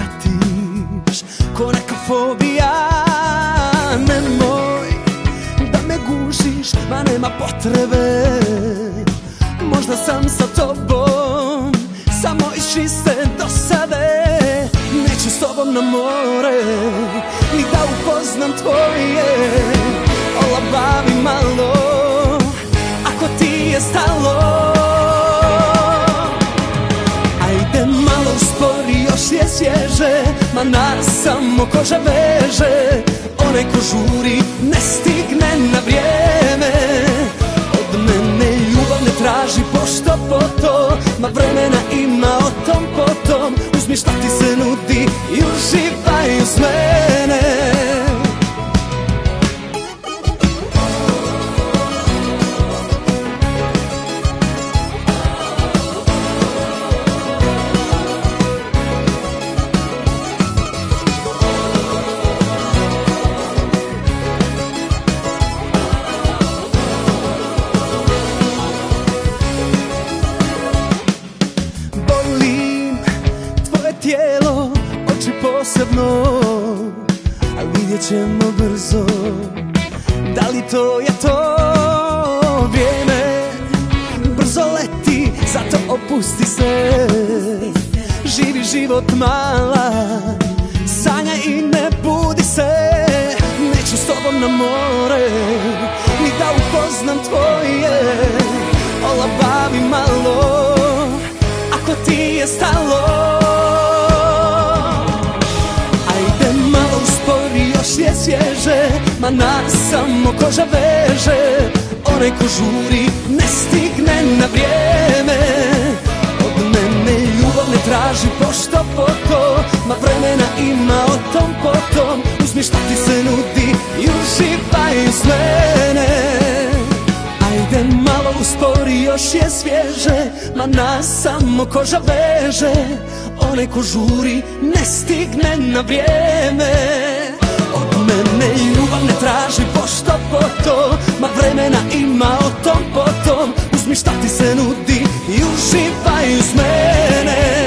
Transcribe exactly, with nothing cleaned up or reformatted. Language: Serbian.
letiš ko neka fobija. Nemoj da me gušiš, ma nema potrebe. Možda sam sa tobom samo iz čiste dosade. Neću s tobom na more, ni da upoznam tvoje olabavi malo, ako ti je stalo. Ajde malo uspori, još je svježe, ma nas samo koža veže. Onaj ko žuri ne stigne na vrijeme. Od mene ljubav ne traži pošto poto, ma vremena ima o tom potom. Uzmi šta ti se nudi i uživaj uz mene. Tijelo, oči posebno, a vidjet ćemo brzo da li to je to. Vrijeme brzo leti, zato opusti se. Živi život mala, sanjaj i ne budi se. Neću s tobom na more, ni da upoznam tvoje olabavi malo, ako ti je stalo. Još je svježe, ma nas samo koža veže. Onaj ko žuri ne stigne na vrijeme. Od mene ljubav ne traži pošto poto, ma vremena ima o tom potom. Uzmi šta ti se nudi i uživaj uz mene. Ajde malo uspori, još je svježe, ma nas samo koža veže. Onaj ko žuri ne stigne na vrijeme. Od mene ljubav ne traži pošto poto, ma vremena ima o tom potom. Uzmi šta ti se nudi i uživaj uz mene.